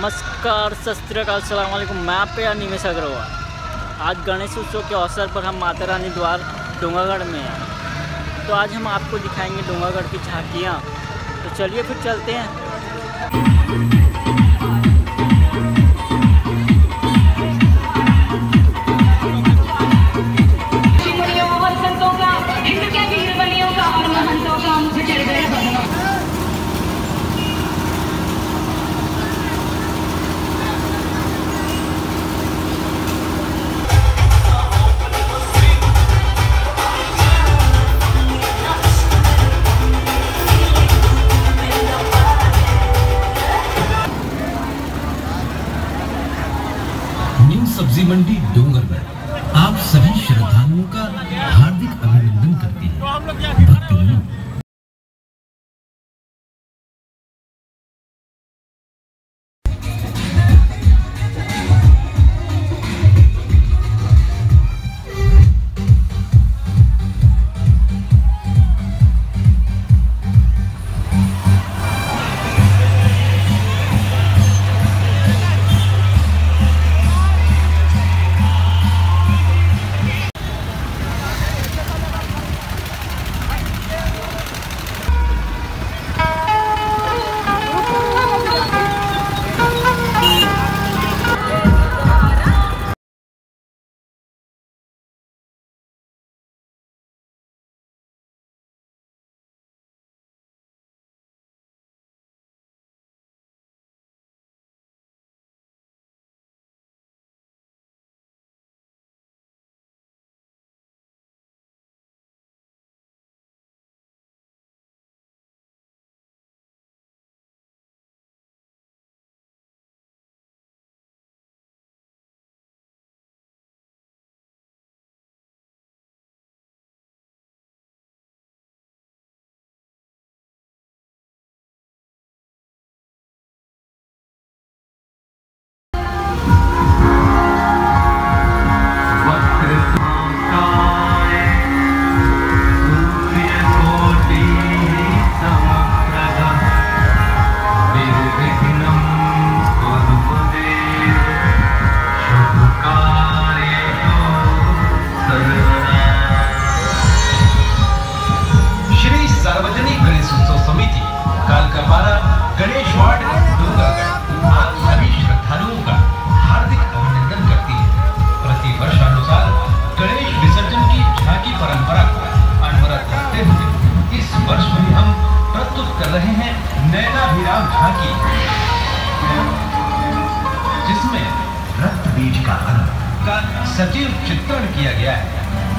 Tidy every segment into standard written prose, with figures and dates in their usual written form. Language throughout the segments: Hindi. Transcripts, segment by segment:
नमस्कार, सत श्री अकाल, अस्सलाम वालेकुम। मैं आप पे निमेश अग्रवाल। आज गणेश उत्सव के अवसर पर हम माता रानी द्वार डोंगागढ़ में हैं। तो आज हम आपको दिखाएंगे डोंगागढ़ की झांकियाँ। तो चलिए फिर चलते हैं। सब्जी मंडी डोंगरगढ़ आप सभी श्रद्धालुओं का हार्दिक अभिनंदन करती है। भक्तजनों, गणेश वार्ड डोंगागढ़ आप सभी श्रद्धालुओं का हार्दिक अभिनंदन करती है। प्रति वर्षानुसार गणेश विसर्जन की झांकी परंपरा को अनवरत रखते हुए इस वर्ष भी हम प्रस्तुत कर रहे हैं नैनाभिराम झांकी, जिसमें रक्त बीज का अंग का सजीव चित्रण किया गया है।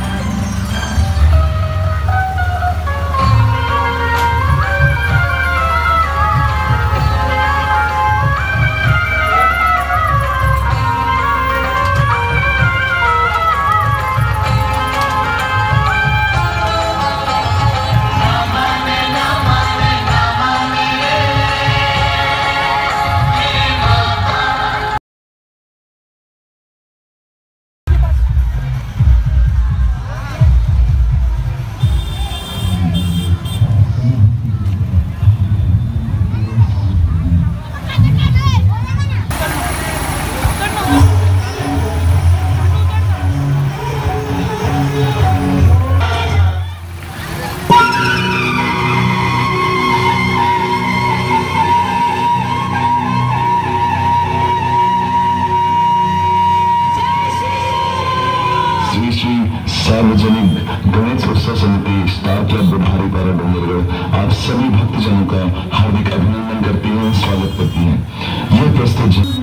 सार्वजनिक गणेश उत्सव समिति स्टार क्लब बुढ़ारी पारा डोंगरगढ़ आप सभी भक्तजनों का हार्दिक अभिनंदन करती है, स्वागत करती है। यह प्रस्तुत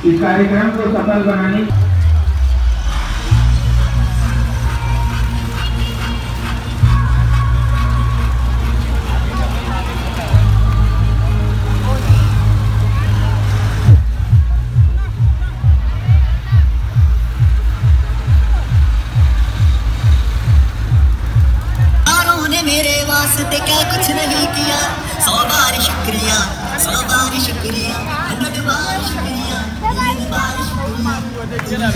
इस कार्यक्रम को सफल बनाने मेरे वास्ते क्या कुछ नहीं किया, 100 बार शुक्रिया, 100 बार शुक्रिया, 100 बार शुक्रिया, 100 बार शुक्रिया।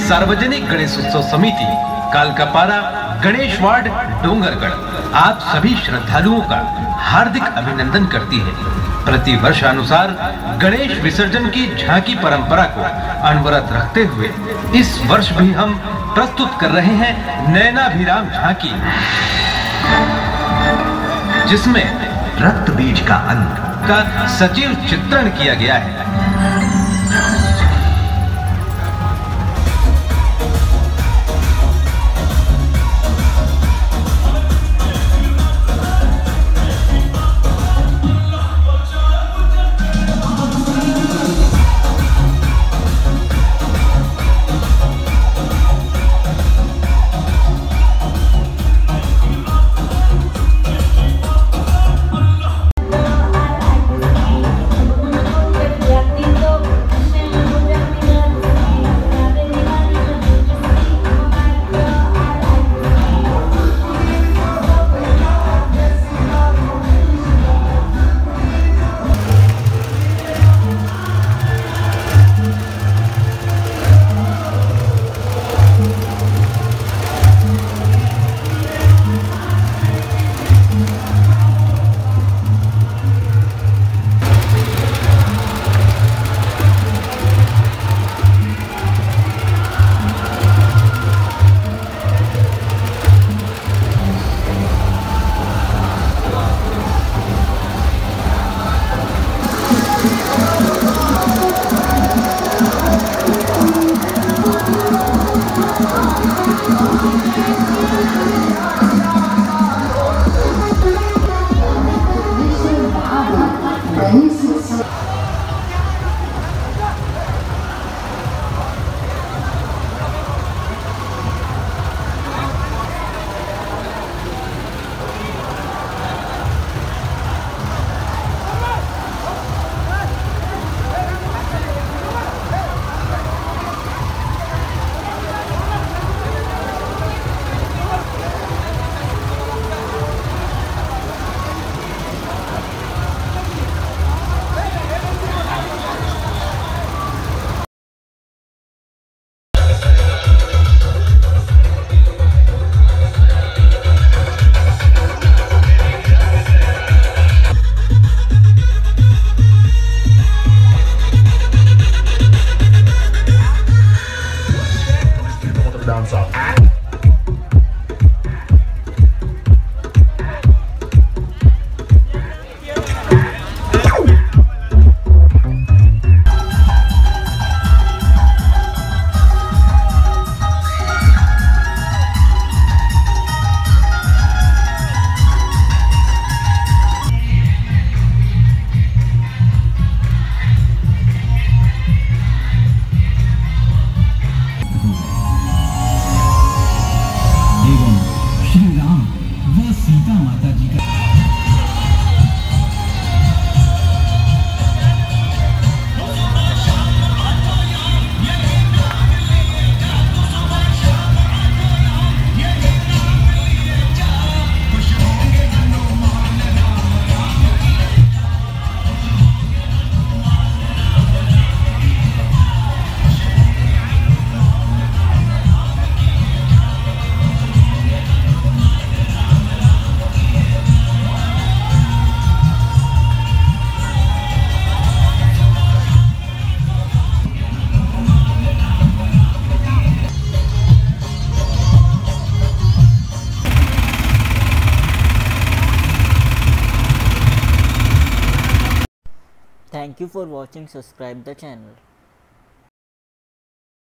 सार्वजनिक गणेशोत्सव समिति कालकापारा गणेश वार्ड डोंगरगढ़ आप सभी श्रद्धालुओं का हार्दिक अभिनंदन करती है। प्रति वर्षानुसार गणेश विसर्जन की झांकी परंपरा को अनवरत रखते हुए इस वर्ष भी हम प्रस्तुत कर रहे हैं नैनाभिराम झांकी, जिसमें रक्त बीज का अंक का सजीव चित्रण किया गया है। Thank you for watching. Subscribe the channel.